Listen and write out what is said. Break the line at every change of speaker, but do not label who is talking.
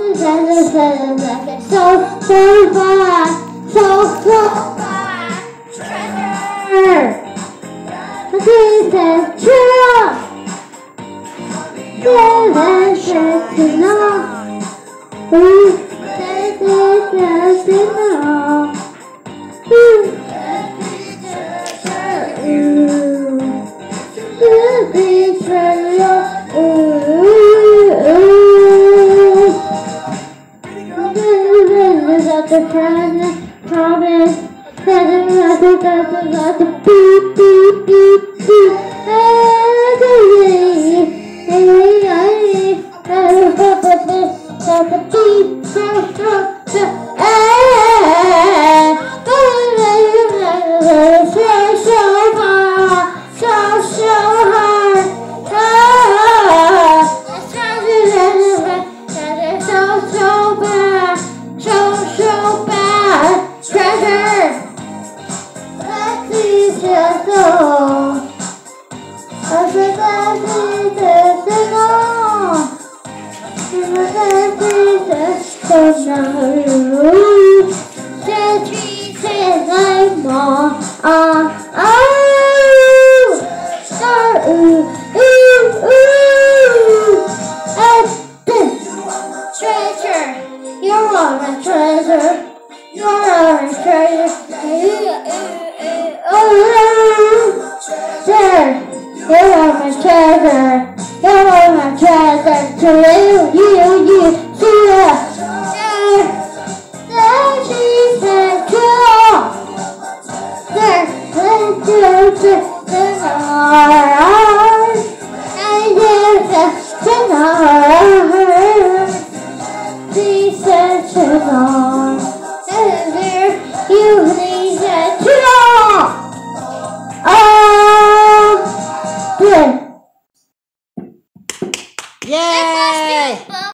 so far, so far. Treasure. This is true. This is enough. This is enough. The promise that the beep beep beep beep Treasure, you're a treasure. You are my treasure. You are my treasure. To you, see ya. She said,
Yay!